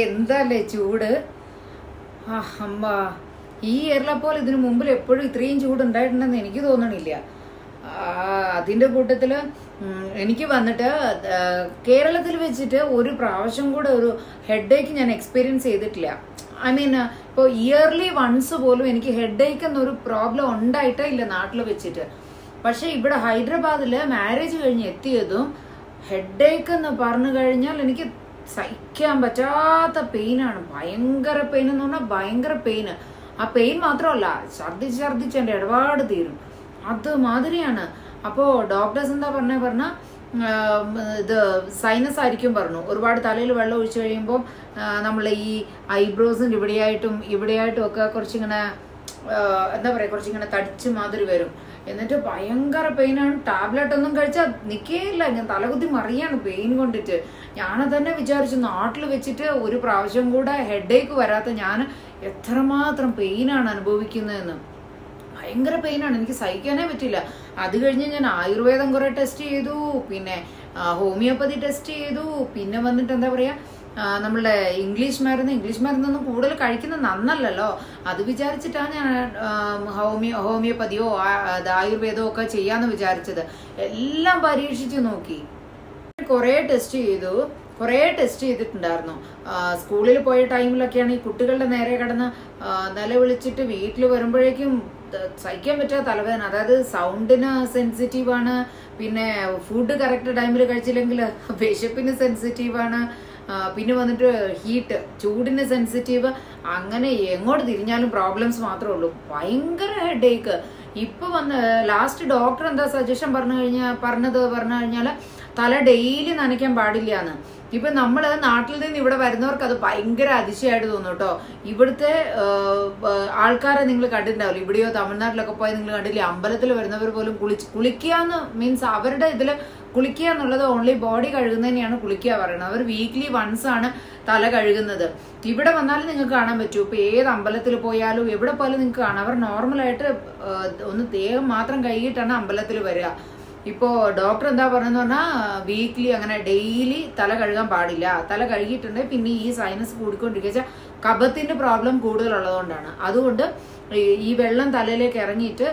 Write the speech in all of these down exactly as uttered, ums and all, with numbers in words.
എന്താല്ലേ ചൂട്. ആ അമ്മ, ഈ ഇയറിലെ പോലെ ഇതിനു മുമ്പിൽ എപ്പോഴും ഇത്രയും ചൂട് ഉണ്ടായിട്ടുണ്ടെന്ന് എനിക്ക് തോന്നണില്ല. അതിൻ്റെ കൂട്ടത്തിൽ എനിക്ക് വന്നിട്ട് കേരളത്തിൽ വെച്ചിട്ട് ഒരു പ്രാവശ്യം കൂടെ ഒരു ഹെഡ് ഏക്ക് ഞാൻ എക്സ്പീരിയൻസ് ചെയ്തിട്ടില്ല. ഐ മീൻ ഇപ്പോൾ ഇയർലി വൺസ് പോലും എനിക്ക് ഹെഡ് ഏക്ക് എന്നൊരു പ്രോബ്ലം ഉണ്ടായിട്ടേ ഇല്ല നാട്ടിൽ വെച്ചിട്ട്. പക്ഷെ ഇവിടെ ഹൈദരാബാദിൽ മാരേജ് കഴിഞ്ഞ് എത്തിയതും ഹെഡ് ഏക്ക് എന്ന് പറഞ്ഞു കഴിഞ്ഞാൽ എനിക്ക് സഹിക്കാൻ പറ്റാത്ത പെയിനാണ്. ഭയങ്കര പെയിൻ എന്ന് പറഞ്ഞാൽ ഭയങ്കര പെയിന്. ആ പെയിൻ മാത്രമല്ല, ഛർദിച്ച് ഛർദിച്ച് എൻ്റെ ഇടപാട് തീരും, അതുമാതിരിയാണ്. അപ്പോൾ ഡോക്ടേഴ്സ് എന്താ പറഞ്ഞ പറഞ്ഞ ഇത് സൈനസ് ആയിരിക്കും പറഞ്ഞു. ഒരുപാട് തലയിൽ വെള്ളം ഒഴിച്ചു കഴിയുമ്പോൾ നമ്മൾ ഈ ഐബ്രോസിൻ്റെ ഇവിടെയായിട്ടും ഇവിടെയായിട്ടും ഒക്കെ കുറച്ചിങ്ങനെ എന്താ പറയുക, കുറച്ചിങ്ങനെ തടിച്ച് മാതിരി വരും. എന്നിട്ട് ഭയങ്കര പെയിനാണ്. ടാബ്ലറ്റ് ഒന്നും കഴിച്ചാൽ നിൽക്കേയില്ല, ഞാൻ തലകുത്തി മറിയാണ് പെയിൻ കൊണ്ടിട്ട്. ഞാനത് തന്നെ വിചാരിച്ചു നാട്ടിൽ വെച്ചിട്ട് ഒരു പ്രാവശ്യം കൂടെ ഹെഡ് ഏക്ക് വരാത്ത ഞാൻ എത്രമാത്രം പെയിനാണ് അനുഭവിക്കുന്നതെന്ന്. ഭയങ്കര പെയിനാണ്, എനിക്ക് സഹിക്കാനേ പറ്റില്ല. അത് കഴിഞ്ഞ് ഞാൻ ആയുർവേദം കുറെ ടെസ്റ്റ് ചെയ്തു, പിന്നെ ഹോമിയോപ്പതി ടെസ്റ്റ് ചെയ്തു, പിന്നെ വന്നിട്ട് എന്താ പറയുക നമ്മളുടെ ഇംഗ്ലീഷ് മരുന്ന് ഇംഗ്ലീഷ് മരുന്നൊന്നും കൂടുതൽ കഴിക്കുന്നത് നന്നല്ലല്ലോ. അത് വിചാരിച്ചിട്ടാണ് ഞാൻ ഹോമിയോ ഹോമിയോപ്പതിയോ ആയുർവേദമോ ഒക്കെ ചെയ്യാന്ന് വിചാരിച്ചത്. എല്ലാം പരീക്ഷിച്ചു നോക്കി, കുറേ ടെസ്റ്റ് ചെയ്തു, കുറേ ടെസ്റ്റ് ചെയ്തിട്ടുണ്ടായിരുന്നു. സ്കൂളിൽ പോയ ടൈമിലൊക്കെയാണ് ഈ കുട്ടികളുടെ നേരെ കിടന്ന് നിലവിളിച്ചിട്ട് വീട്ടിൽ വരുമ്പോഴേക്കും സഹിക്കാൻ പറ്റാത്ത തലവേദന. അതായത് സൗണ്ടിന് സെൻസിറ്റീവാണ്, പിന്നെ ഫുഡ് കറക്റ്റ് ടൈമിൽ കഴിച്ചില്ലെങ്കിൽ വിശപ്പിന് സെൻസിറ്റീവാണ്, പിന്നെ വന്നിട്ട് ഹീറ്റ് ചൂടിന് സെൻസിറ്റീവ്. അങ്ങനെ എങ്ങോട്ട് തിരിഞ്ഞാലും പ്രോബ്ലംസ് മാത്രമേ ഉള്ളൂ. ഭയങ്കര ഹെഡ് ഏക്ക്. ഇപ്പൊ വന്ന് ലാസ്റ്റ് ഡോക്ടർ എന്താ സജഷൻ പറഞ്ഞു കഴിഞ്ഞാൽ പറഞ്ഞത് പറഞ്ഞു കഴിഞ്ഞാൽ തല ഡെയിലി നനയ്ക്കാൻ പാടില്ല എന്ന്. ഇപ്പൊ നമ്മള് നാട്ടിൽ നിന്ന് ഇവിടെ വരുന്നവർക്ക് അത് ഭയങ്കര അതിശയമായിട്ട് തോന്നും കേട്ടോ. ഇവിടുത്തെ ആൾക്കാരെ നിങ്ങൾ കണ്ടിട്ടുണ്ടാവില്ല, ഇവിടെയോ തമിഴ്നാട്ടിലൊക്കെ പോയി നിങ്ങൾ കണ്ടില്ലേ, അമ്പലത്തിൽ വരുന്നവർ പോലും കുളിച്ച് കുളിക്കാന്ന് മീൻസ് അവരുടെ ഇതില് കുളിക്കുക എന്നുള്ളത് ഓൺലി ബോഡി കഴുകുന്നതിനെയാണ് കുളിക്കുക പറയുന്നത്. അവർ വീക്ക്ലി വൺസ് ആണ് തല കഴുകുന്നത്. ഇവിടെ വന്നാലും നിങ്ങൾക്ക് കാണാൻ പറ്റൂ. ഇപ്പൊ ഏത് അമ്പലത്തിൽ പോയാലും എവിടെ പോയാലും നിങ്ങൾക്ക് കാണാം, അവർ നോർമലായിട്ട് ഒന്ന് ദേഹം മാത്രം കഴുകിയിട്ടാണ് അമ്പലത്തിൽ വരിക. ഇപ്പോ ഡോക്ടർ എന്താ പറഞ്ഞെന്ന് പറഞ്ഞാൽ വീക്ക്ലി അങ്ങനെ ഡെയിലി തല കഴുകാൻ പാടില്ല. തല കഴുകിയിട്ടുണ്ടെങ്കിൽ പിന്നെ ഈ സൈനസ് കൂടിക്കൊണ്ടിരിക്കുക കഫത്തിന്റെ പ്രോബ്ലം കൂടുതലുള്ളതുകൊണ്ടാണ്. അതുകൊണ്ട് ഈ വെള്ളം തലയിലേക്ക് ഇറങ്ങിയിട്ട്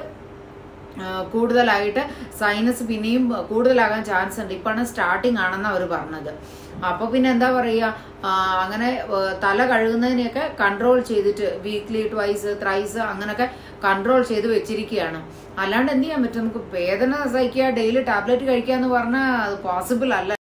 കൂടുതലായിട്ട് സൈനസ് പിന്നെയും കൂടുതലാകാൻ ചാൻസ് ഉണ്ട്. ഇപ്പാണ് സ്റ്റാർട്ടിങ് ആണെന്ന് അവർ പറഞ്ഞത്. അപ്പൊ പിന്നെ എന്താ പറയുക, അങ്ങനെ തല കഴുകുന്നതിനെയൊക്കെ കൺട്രോൾ ചെയ്തിട്ട് വീക്ക്ലി ട്വൈസ് ത്രൈസ് അങ്ങനെയൊക്കെ കൺട്രോൾ ചെയ്ത് വെച്ചിരിക്കുകയാണ്. അല്ലാണ്ട് എന്ത് ചെയ്യാൻ പറ്റും, നമുക്ക് വേദന സഹിക്കുക ഡെയിലി ടാബ്ലറ്റ് കഴിക്കുക എന്ന് പറഞ്ഞാൽ അത് പോസിബിൾ അല്ല.